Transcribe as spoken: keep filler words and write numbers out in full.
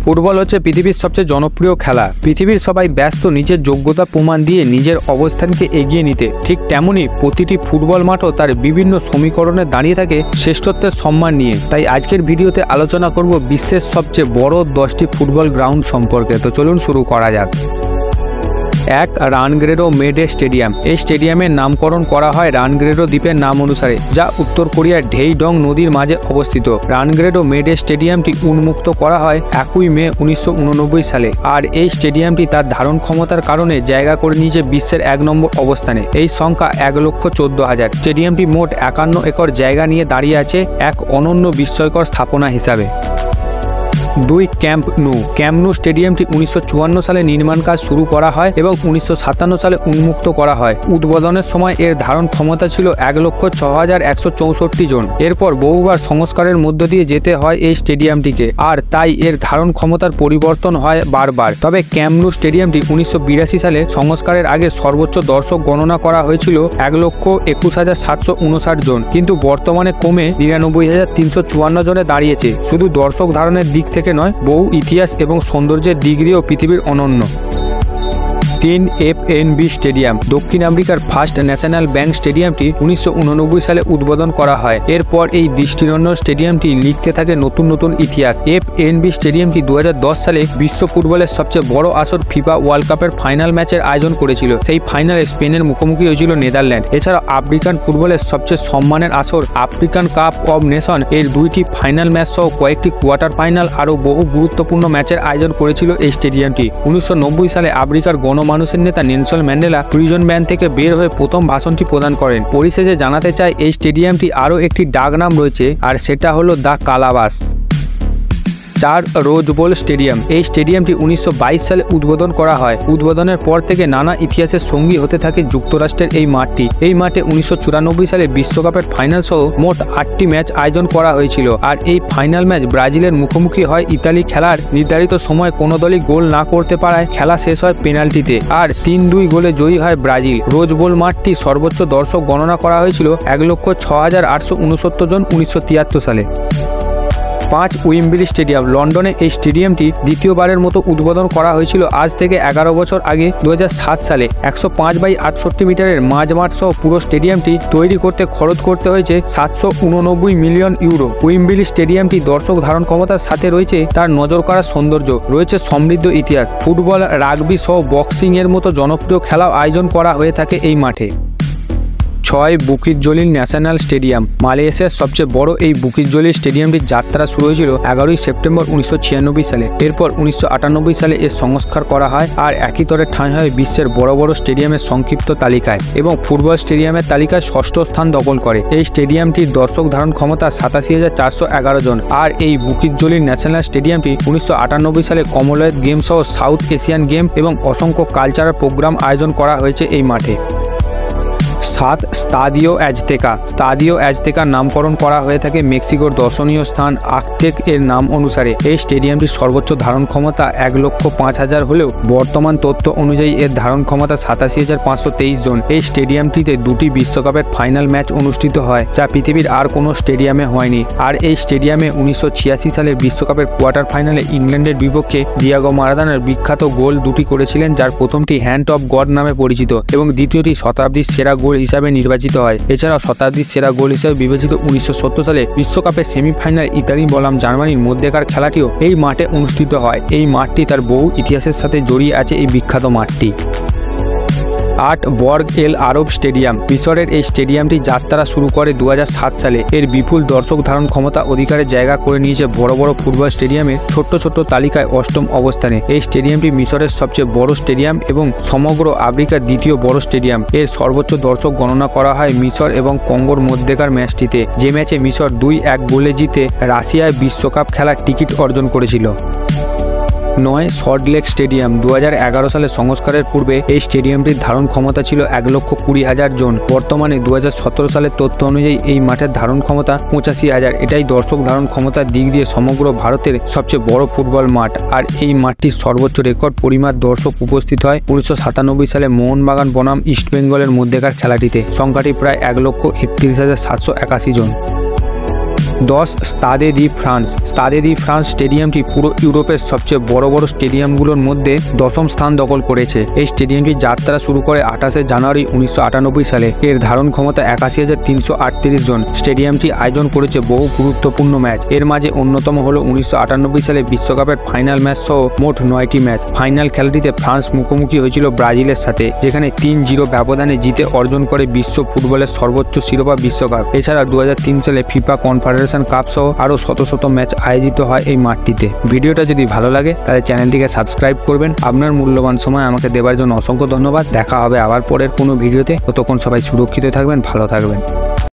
Football হচ্ছে পৃথিবীর সবচেয়ে জনপ্রিয় খেলা। পৃথিবীর সবাই ব্যস্ত নিজের যোগ্যতা প্রমাণ দিয়ে নিজের অবস্থানকে এগিয়ে নিতে। ঠিক তেমনই প্রতিটি ফুটবল মাঠও তার বিভিন্ন সমীকরণে দাঁড়িয়ে থাকে শ্রেষ্ঠত্বের সম্মান নিয়ে। তাই আজকের ভিডিওতে আলোচনা করব বিশ্বের সবচেয়ে বড় দশটি ফুটবল গ্রাউন্ড সম্পর্কে। তো চলুন শুরু করা যাক। এক, রানগ্রেডো মেডে স্টেডিয়াম। এই স্টেডিয়ামের নামকরণ করা হয় রানগ্রেডো দ্বীপের নাম অনুসারে, যা উত্তর কোরিয়ার ঢেইডং নদীর মাঝে অবস্থিত। রানগ্রেডো মেডে স্টেডিয়ামটি উন্মুক্ত করা হয় একই মে উনিশশো উননব্বই সালে। আর এই স্টেডিয়ামটি তার ধারণ ক্ষমতার কারণে জায়গা করে নিয়েছে বিশ্বের এক নম্বর অবস্থানে। এই সংখ্যা এক লক্ষ চোদ্দ হাজার। স্টেডিয়ামটি মোট একান্ন একর জায়গা নিয়ে দাঁড়িয়ে আছে, এক অনন্য বিস্ময়কর স্থাপনা হিসাবে। দুই, ক্যাম্প নু। ক্যাম্প নু স্টেডিয়ামটি উনিশশো চুয়ান্ন সালে নির্মাণ কাজ শুরু করা হয় এবং উনিশশো সাতান্ন সালে উন্মুক্ত করা হয়। উদ্বোধনের সময় এর ধারণ ক্ষমতা ছিল এক লক্ষ ছ হাজার একশো চৌষট্টি জন। এরপর বহুবার সংস্কারের মধ্য দিয়ে যেতে হয় এই স্টেডিয়ামটিকে, আর তাই এর ধারণ ক্ষমতার পরিবর্তন হয় বারবার। তবে ক্যাম্প নু স্টেডিয়ামটি উনিশশো বিরাশি সালে সংস্কারের আগে সর্বোচ্চ দর্শক গণনা করা হয়েছিল এক লক্ষ একুশ হাজার সাতশো উনষাট জন, কিন্তু বর্তমানে কমে নিরানব্বই হাজার তিনশো চুয়ান্ন জনে দাঁড়িয়েছে। শুধু দর্শক ধারণের দিক থেকে নয়, বহু ইতিহাস এবং সৌন্দর্যের দিক দিয়েও পৃথিবীর অনন্য। তিন, এফ এন বি স্টেডিয়াম। দক্ষিণ আমেরিকার ফার্স্ট ন্যাশনাল ব্যাংক স্টেডিয়ামটি উনিশশো উননব্বই সালে উদ্বোধন করা হয়। এরপর এই দৃষ্টিনন্দন স্টেডিয়ামটি লিখতে থাকে নতুন নতুন ইতিহাস। এফ এন বি স্টেডিয়ামটি দু হাজার দশ সালে বিশ্ব ফুটবলের সবচেয়ে বড় আসর ফিফা ওয়ার্ল্ড কাপের ফাইনাল ম্যাচের আয়োজন করেছিল। সেই ফাইনালে স্পেনের মুখোমুখি হয়েছিল নেদারল্যান্ড। এছাড়া আফ্রিকান ফুটবলের সবচেয়ে সম্মানের আসর আফ্রিকান কাপ অব নেশন এর দুইটি ফাইনাল ম্যাচ সহ কয়েকটি কোয়ার্টার ফাইনাল আরও বহু গুরুত্বপূর্ণ ম্যাচের আয়োজন করেছিল এই স্টেডিয়ামটি। উনিশশো নব্বই সালে আফ্রিকার গণ মানুষের নেতা নেলসন ম্যান্ডেলা প্রিজন ব্যান থেকে বের হয়ে প্রথম ভাষণটি প্রদান করেন। পরিশেষে জানাতে চাই, এই স্টেডিয়ামটি আরও একটি ডাকনাম রয়েছে, আর সেটা হলো দ্য কালাবাস। চার, রোজ বোল স্টেডিয়াম। এই স্টেডিয়ামটি উনিশশো বাইশ সালে উদ্বোধন করা হয়। উদ্বোধনের পর থেকে নানা ইতিহাসের সঙ্গী হতে থাকে যুক্তরাষ্ট্রের এই মাঠটি। এই মাঠে উনিশশো চুরানব্বই সালে বিশ্বকাপের ফাইনাল সহ মোট আটটি ম্যাচ আয়োজন করা হয়েছিল। আর এই ফাইনাল ম্যাচ ব্রাজিলের মুখোমুখি হয় ইতালি। খেলার নির্ধারিত সময় কোনো দলই গোল না করতে পারায় খেলা শেষ হয় পেনাল্টিতে, আর তিন দুই গোলে জয়ী হয় ব্রাজিল। রোজ বোল মাঠটি সর্বোচ্চ দর্শক গণনা করা হয়েছিল এক লক্ষ ছ হাজার আটশো উনসত্তর জন উনিশশো তিয়াত্তর সালে। পাঁচ, উইম্বলি স্টেডিয়াম। লন্ডনে এই স্টেডিয়ামটি দ্বিতীয়বারের মতো উদ্বোধন করা হয়েছিল আজ থেকে এগারো বছর আগে দু হাজার সাত সালে। একশো পাঁচ বাই আটষট্টি মিটারের মাঝ মাঠ সহ পুরো স্টেডিয়ামটি তৈরি করতে খরচ করতে হয়েছে সাতশো উননব্বই মিলিয়ন ইউরো। উইম্বলি স্টেডিয়ামটি দর্শক ধারণ ক্ষমতার সাথে রয়েছে তার নজর করা সৌন্দর্য, রয়েছে সমৃদ্ধ ইতিহাস। ফুটবল, রাগবি সহ বক্সিং এর মতো জনপ্রিয় খেলাও আয়োজন করা হয়ে থাকে এই মাঠে। ছয়, বুকিত জলিল ন্যাশনাল স্টেডিয়াম। মালয়েশিয়ার সবচেয়ে বড় এই বুকিত জলিল স্টেডিয়ামটির যাত্রা শুরু হয়েছিল এগারোই সেপ্টেম্বর উনিশশো ছিয়ানব্বই সালে। এরপর উনিশশো আটানব্বই সালে এর সংস্কার করা হয়, আর একই তরে ঠাঁই হয় বিশ্বের বড় বড় স্টেডিয়ামের সংক্ষিপ্ত তালিকায় এবং ফুটবল স্টেডিয়ামের তালিকায় ষষ্ঠ স্থান দখল করে। এই স্টেডিয়ামটির দর্শক ধারণ ক্ষমতা সাতাশি হাজার চারশো এগারো জন। আর এই বুকিত জলিল ন্যাশনাল স্টেডিয়ামটি উনিশশো আটানব্বই সালে কমনওয়েলথ গেম সহ সাউথ এশিয়ান গেম এবং অসংখ্য কালচারাল প্রোগ্রাম আয়োজন করা হয়েছে এই মাঠে। সাত, স্তাদিও অ্যাজতেকা। স্তাদিও অ্যাজতেকার নামকরণ করা হয়ে থাকে মেক্সিকোর দর্শনীয় স্থান আকতেক এর নাম অনুসারে। এই স্টেডিয়ামটির সর্বোচ্চ ধারণ ক্ষমতা এক লক্ষ পাঁচ হাজার হলেও বর্তমান তথ্য অনুযায়ী এর ধারণ ক্ষমতা সাতাশি হাজার পাঁচশো তেইশ জন। এই স্টেডিয়ামটিতে দুটি বিশ্বকাপের ফাইনাল ম্যাচ অনুষ্ঠিত হয়, যা পৃথিবীর আর কোনো স্টেডিয়ামে হয়নি। আর এই স্টেডিয়ামে উনিশশো ছিয়াশি সালের বিশ্বকাপের কোয়ার্টার ফাইনালে ইংল্যান্ডের বিপক্ষে ডিয়াগো মারাদোনার বিখ্যাত গোল দুটি করেছিলেন, যার প্রথমটি হ্যান্ড অফ গড নামে পরিচিত এবং দ্বিতীয়টি শতাব্দীর সেরা গোল হিসাবে নির্বাচিত হয়। এছাড়াও শতাব্দীর সেরা গোল হিসেবে বিবেচিত উনিশশো সত্তর সালে বিশ্বকাপের সেমিফাইনাল ইতালি বনাম জার্মানির মধ্যেকার খেলাটিও এই মাঠে অনুষ্ঠিত হয়। এই মাঠটি তার বহু ইতিহাসের সাথে জড়িয়ে আছে এই বিখ্যাত মাঠটি। আট, বর্গ এল আরব স্টেডিয়াম। মিশরের এই স্টেডিয়ামটি যাত্রা শুরু করে দু হাজার সাত সালে। এর বিপুল দর্শক ধারণ ক্ষমতা অধিকারের জায়গা করে নিয়েছে বড় বড় ফুটবল স্টেডিয়ামের ছোট্ট ছোট্ট তালিকায় অষ্টম অবস্থানে। এই স্টেডিয়ামটি মিশরের সবচেয়ে বড় স্টেডিয়াম এবং সমগ্র আফ্রিকার দ্বিতীয় বড় স্টেডিয়াম। এর সর্বোচ্চ দর্শক গণনা করা হয় মিশর এবং কঙ্গোর মধ্যেকার ম্যাচটিতে, যে ম্যাচে মিশর দুই এক গোলে জিতে রাশিয়ায় বিশ্বকাপ খেলার টিকিট অর্জন করেছিল। নয়, সল্টলেক স্টেডিয়াম। দু হাজার এগারো সালে সংস্কারের পূর্বে এই স্টেডিয়ামটির ধারণ ক্ষমতা ছিল এক লক্ষ কুড়ি হাজার জন। বর্তমানে দু হাজার সতেরো সালের তথ্য অনুযায়ী এই মাঠের ধারণ ক্ষমতা পঁচাশি হাজার। এটাই দর্শক ধারণ ক্ষমতার দিক দিয়ে সমগ্র ভারতের সবচেয়ে বড় ফুটবল মাঠ। আর এই মাঠটির সর্বোচ্চ রেকর্ড পরিমাণ দর্শক উপস্থিত হয় উনিশশো সাতানব্বই সালে মোহনবাগান বনাম ইস্টবেঙ্গলের মধ্যেকার খেলাটিতে। সংখ্যাটি প্রায় এক লক্ষ একত্রিশ হাজার সাতশো একাশি জন। দশ স্টাদে দি ফ্রান্স। স্টাদে দি ফ্রান্স স্টেডিয়ামটি পুরো ইউরোপের সবচেয়ে বড় বড় স্টেডিয়ামগুলোর মধ্যে দশম স্থান দখল করেছে। এই স্টেডিয়ামটি যাত্রা শুরু করে আঠাশে জানুয়ারি উনিশশো আটানব্বই সালে। এর ধারণ ক্ষমতা একাশি হাজার তিনশো আটত্রিশ জন। স্টেডিয়ামটি আয়োজন করেছে বহু গুরুত্বপূর্ণ ম্যাচ। এর মাঝে অন্যতম হল উনিশশো আটানব্বই সালে বিশ্বকাপের ফাইনাল ম্যাচ সহ মোট নয়টি ম্যাচ। ফাইনাল খেলাটিতে ফ্রান্স মুখোমুখি হয়েছিল ব্রাজিলের সাথে, যেখানে তিন জিরো ব্যবধানে জিতে অর্জন করে বিশ্ব ফুটবলের সর্বোচ্চ শিরোপা বিশ্বকাপ। এছাড়া দু হাজার তিন সালে ফিফা কনফেডারেশন কাপ সহ আরও শত শত ম্যাচ আয়োজিত হয় এই মাঠটিতে। ভিডিওটা যদি ভালো লাগে তাহলে চ্যানেলটিকে সাবস্ক্রাইব করবেন। আপনার মূল্যবান সময় আমাকে দেওয়ার জন্য অসংখ্য ধন্যবাদ। দেখা হবে আবার পরের কোনো ভিডিওতে। ততক্ষণ সবাই সুরক্ষিত থাকবেন, ভালো থাকবেন।